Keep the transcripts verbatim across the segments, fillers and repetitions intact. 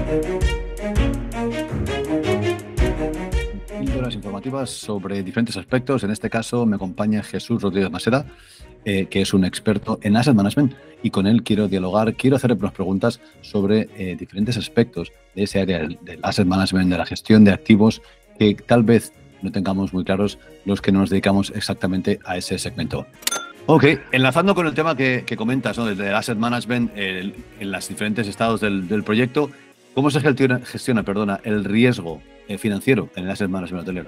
Píldoras informativas sobre diferentes aspectos. En este caso me acompaña Jesús Rodríguez Maseda, eh, que es un experto en Asset Management, y con él quiero dialogar, quiero hacerle unas preguntas sobre eh, diferentes aspectos de ese área del, del Asset Management, de la gestión de activos, que tal vez no tengamos muy claros los que nos dedicamos exactamente a ese segmento. Ok, enlazando con el tema que, que comentas, ¿no? Desde el Asset Management, el, en los diferentes estados del, del proyecto, ¿cómo se gestiona, gestiona perdona, el riesgo eh, financiero en el Asset Management hotelero?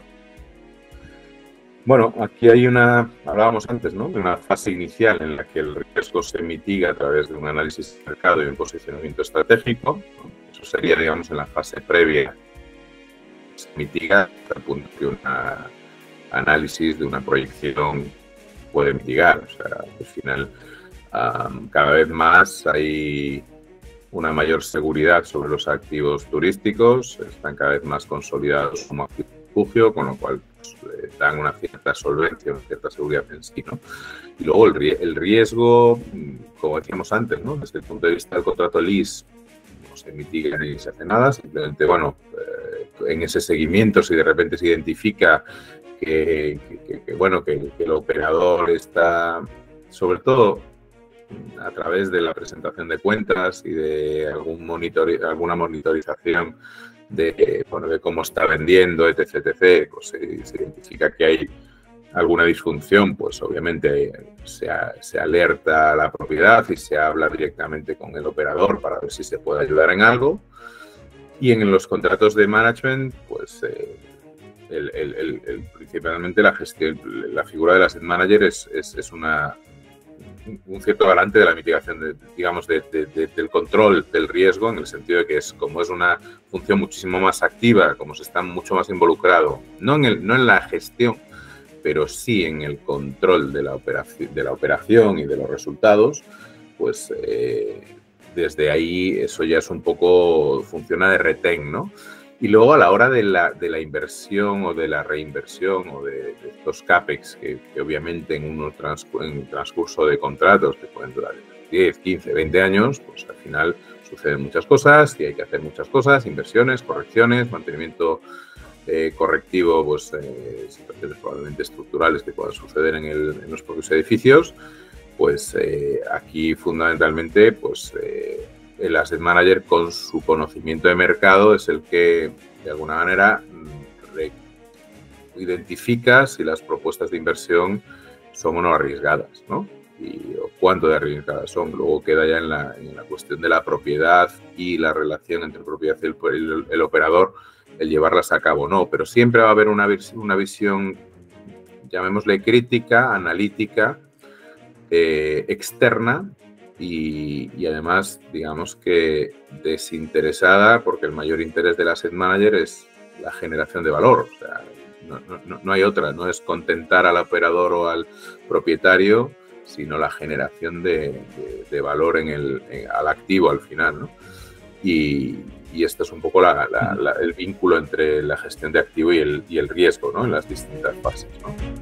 Bueno, aquí hay una, hablábamos antes, ¿no?, de una fase inicial en la que el riesgo se mitiga a través de un análisis de mercado y un posicionamiento estratégico. Eso sería, digamos, en la fase previa. Se mitiga hasta el punto que un análisis de una proyección puede mitigar. O sea, al final, um, cada vez más hay una mayor seguridad sobre los activos turísticos, están cada vez más consolidados como activos de refugio, con lo cual pues, eh, dan una cierta solvencia, una cierta seguridad en sí, ¿no? Y luego el, el riesgo, como decíamos antes, ¿no?, desde el punto de vista del contrato lease, no se mitiga ni se hace nada, simplemente, bueno, eh, en ese seguimiento, si de repente se identifica que, que, que bueno, que, que el operador está, sobre todo, a través de la presentación de cuentas y de algún monitor, alguna monitorización de, bueno, de cómo está vendiendo, etc, etc, pues se, se identifica que hay alguna disfunción, pues obviamente se, se alerta a la propiedad y se habla directamente con el operador para ver si se puede ayudar en algo. Y en los contratos de management, pues eh, el, el, el, el, principalmente la gestión, la figura del asset manager es, es, es una un cierto garante de la mitigación, de, digamos, de, de, de, del control del riesgo, en el sentido de que es como es una función muchísimo más activa, como se está mucho más involucrado, no en, el, no en la gestión, pero sí en el control de la operación, de la operación y de los resultados, pues eh, desde ahí eso ya es un poco, funciona de retén, ¿no? Y luego a la hora de la, de la inversión o de la reinversión o de, de estos CAPEX, que, que obviamente en un trans, en transcurso de contratos que pueden durar diez, quince, veinte años, pues al final suceden muchas cosas y hay que hacer muchas cosas, inversiones, correcciones, mantenimiento eh, correctivo, pues eh, situaciones probablemente estructurales que puedan suceder en, el, en los propios edificios. Pues eh, aquí fundamentalmente, pues eh, el asset manager con su conocimiento de mercado es el que de alguna manera identifica si las propuestas de inversión son o no arriesgadas, ¿no? Y o cuánto de arriesgadas son. Luego queda ya en la, en la cuestión de la propiedad y la relación entre propiedad y el, el, el operador, el llevarlas a cabo, no. Pero siempre va a haber una, una visión, llamémosle crítica, analítica, eh, externa, Y, y además, digamos que desinteresada, porque el mayor interés del asset manager es la generación de valor. O sea, no, no, no hay otra, no es contentar al operador o al propietario, sino la generación de, de, de valor en el, en, al activo al final, ¿no? Y, y este es un poco la, la, la, el vínculo entre la gestión de activo y el, y el riesgo, ¿no?, en las distintas fases, ¿no?